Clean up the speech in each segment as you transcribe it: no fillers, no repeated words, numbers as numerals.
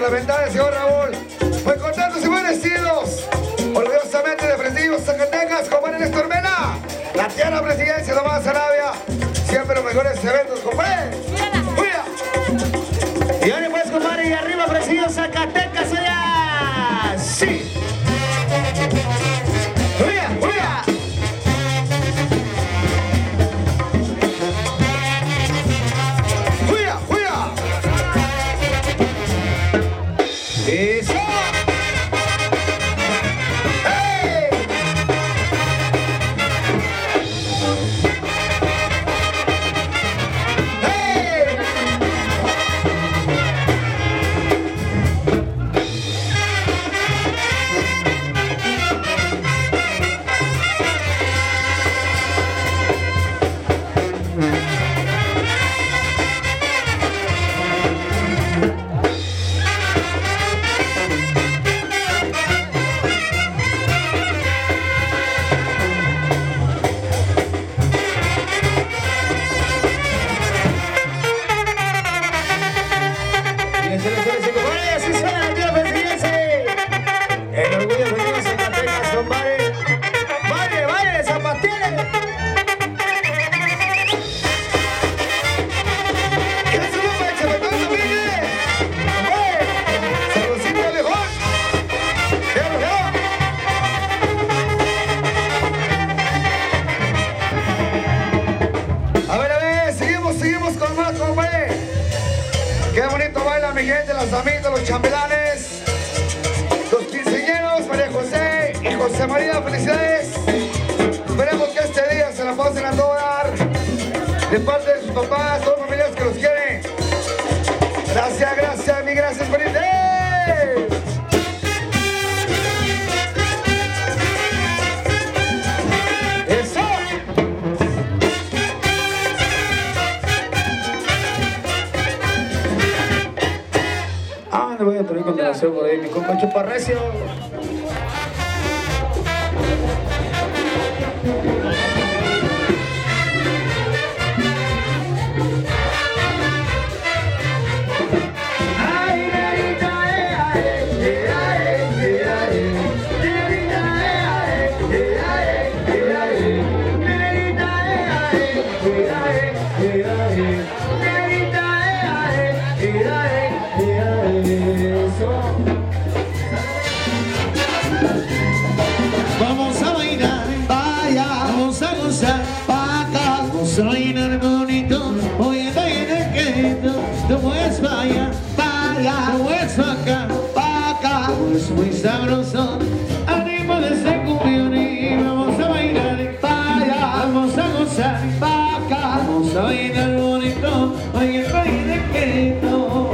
por la ventana, señor Raúl. Muy contentos y bendecidos. Orgullosamente de Fresnillo, Zacatecas, compadre Néstor Mena. La tierra presidencia, nomás Arabia. Siempre los mejores eventos, compadre. ¡Cuida! Y ahora pues, compadre, y arriba Fresnillo, Zacatecas, allá. ¡Sí! ¡Cuida, cuida! ¡Cuida, cuida! ¡Eso! Qué bonito baila mi gente, las amigas, los chambelanes, los quinceañeros, María José y José María, felicidades. Esperemos que este día se la pasen a todo dar, de parte de sus papás, todos los familiares que los quieren. Gracias, gracias, mi gracias, felicidades. Le voy a tener continuación por ahí, mi compa Chuparrecio. Vamos a bailar, vaya, vamos a gozar, paca, vamos a bailar bonito, hoy está en el querido, tú puedes vaya, tú puedes paca, es muy sabroso, ánimo de ese cumbión y vamos a bailar, vaya, vamos a gozar, paca, vamos a bailar bonito, hoy está en el querido.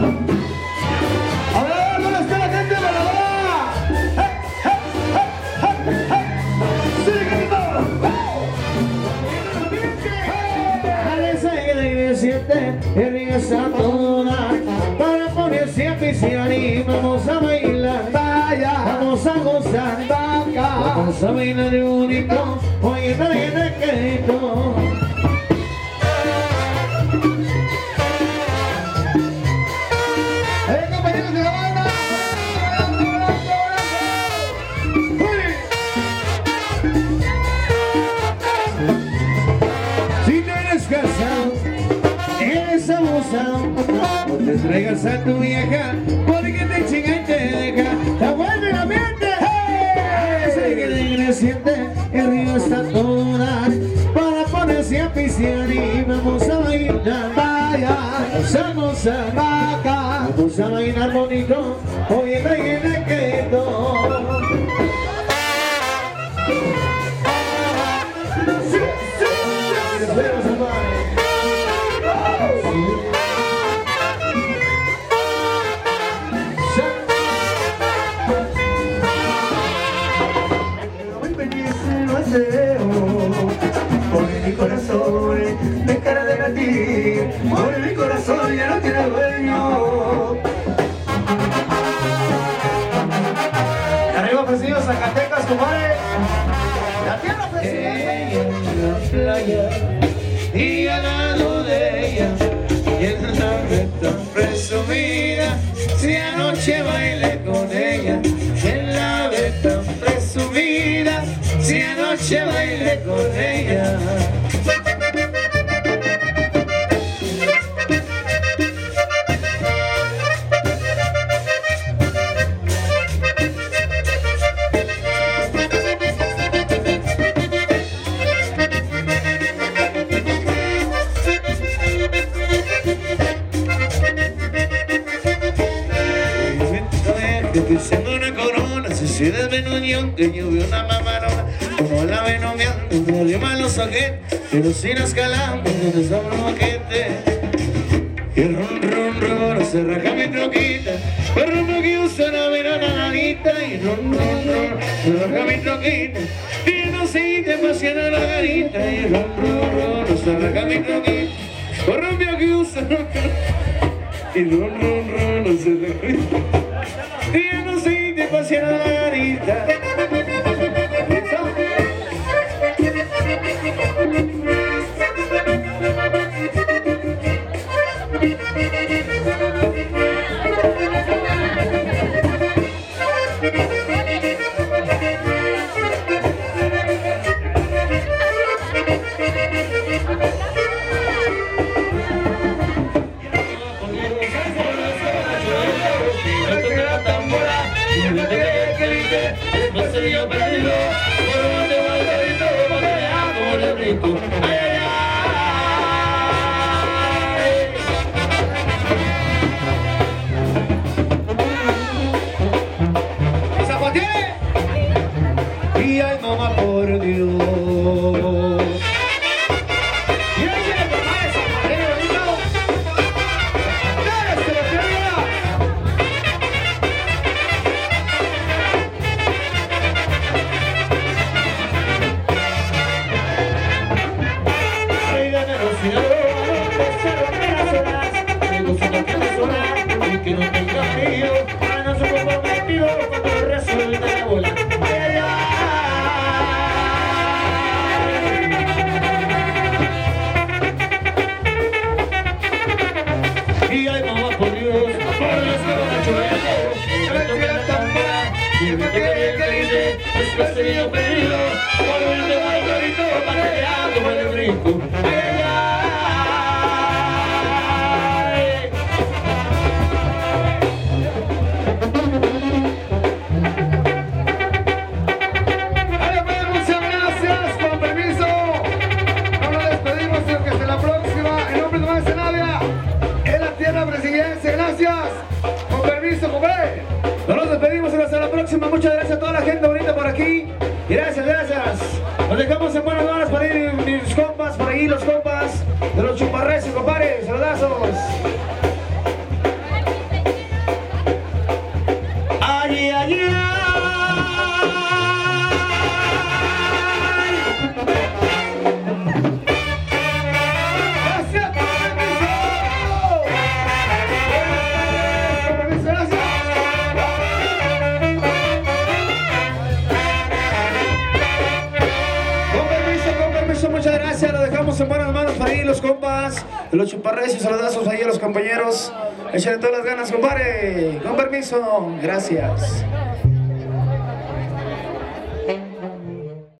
El día está toda para ponerse a pisar y vamos a bailar, vaya, vamos a gozar, vaca, vamos a bailar de único, hoy está bien el querido. Compañeros de la banda, si no eres casado, eres abusado, no te traigas a tu vieja porque te chinga y te deja. Está bueno el ambiente, siente, el río está toda para ponerse a pisar y vamos a bailar, vaya, vamos a gozar, vaca, vamos a bailar bonito, hoy está bien el querido. Por mi corazón, dejará de latir, por mi corazón ya no tiene dueño. anoche bailé con ella, quien la ve tan presumida, si anoche bailé con ella. Que siendo una corona, se desvenó unión, que yo vi una mamarona, como la ven nomeando, me dio malos ojetes, pero sin escalamos, donde estaba un boquete. Y el ron, se raja mi troquita, pero no que usa una veranadita, y ron, se raja mi troquita, y no sé, te apasiona la garita, y ron, se raja mi troquita, pero no que usa, y ron, se raja mi troquita. Y yo no sé, te apasiona la garita. Yo perdido, por donde va el grito, patea como el rico. Ay, ay, ay. ¡Esa patiene! Y ay, mamá, por Dios. Y ahí viene el papá de San Mateo, bonito. ¡Dale, se lo quería! Que no tenga frío, para no ser comprometido cuando resuelta la bola. Ay, ay, ay. Y ay, mamá, por Dios que van a chover, que toque la tambora, y me toque el grite, es que se yo pedido, por donde va el grito, patea como el brinco. Ay, ay, ay. Gracias, con permiso, compadre. Nos despedimos hasta la próxima. Muchas gracias a toda la gente bonita por aquí. Gracias. Nos dejamos en buenas manos para ir mis compas, para ir los compas de los chuparreces, compadre. Saludazos. Ay, ay, ay. Muchas gracias, lo dejamos en buenas manos para ir los compas de los chuparreces y saludazos ahí a los compañeros. Échenle todas las ganas, compadre. Con permiso, gracias.